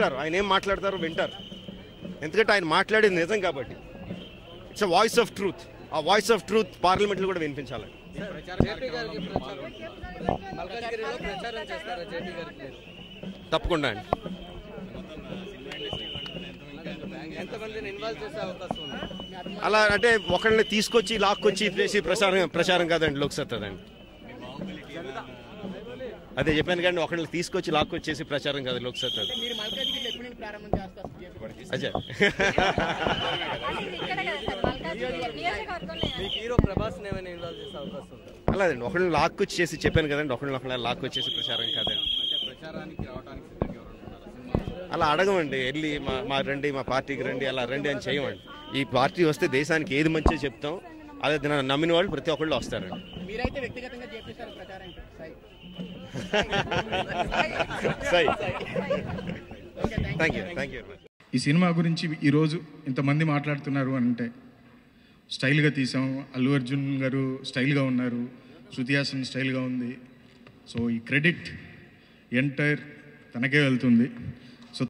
ఆయన ఏం మాట్లాడతారో వింటారు, ఎందుకంటే ఆయన మాట్లాడేది నిజం కాబట్టి. It's a voice of truth. ఆ వాయిస్ ఆఫ్ ట్రూత్ పార్లమెంట్లో కూడా వినిపించాలి. తప్పకుండా అండి. అలా అంటే ఒకళ్ళని తీసుకొచ్చి లాక్కొచ్చి చేసి ప్రచారం కాదండి లోక్సత్తా అండి. అదే చెప్పాను కానీ ఒకళ్ళని తీసుకొచ్చి లాక్కొచ్చేసి ప్రచారం కాదు లోక్సత్తా. అదే అలాదండి, ఒకళ్ళని లాక్కొచ్చి చేసి చెప్పాను కదండి, ఒకళ్ళని లాక్కొచ్చేసి ప్రచారం కాదండి. అలా అడగమండి, వెళ్ళి మా రండి, మా పార్టీకి రండి, అలా రండి అని చేయమండి. ఈ పార్టీ వస్తే దేశానికి ఏది మంచిగా చెప్తాం, అదే నమ్మిన వాళ్ళు ప్రతి ఒక్కళ్ళు వస్తారండి. Thank you. ఈ సినిమా గురించి ఈరోజు ఇంతమంది మాట్లాడుతున్నారు అంటే స్టైల్గా తీసాం, అల్లు అర్జున్ గారు స్టైల్గా ఉన్నారు, శృతి హాసన్ స్టైల్గా ఉంది. సో ఈ క్రెడిట్ ఎంటైర్ తనకే వెళ్తుంది.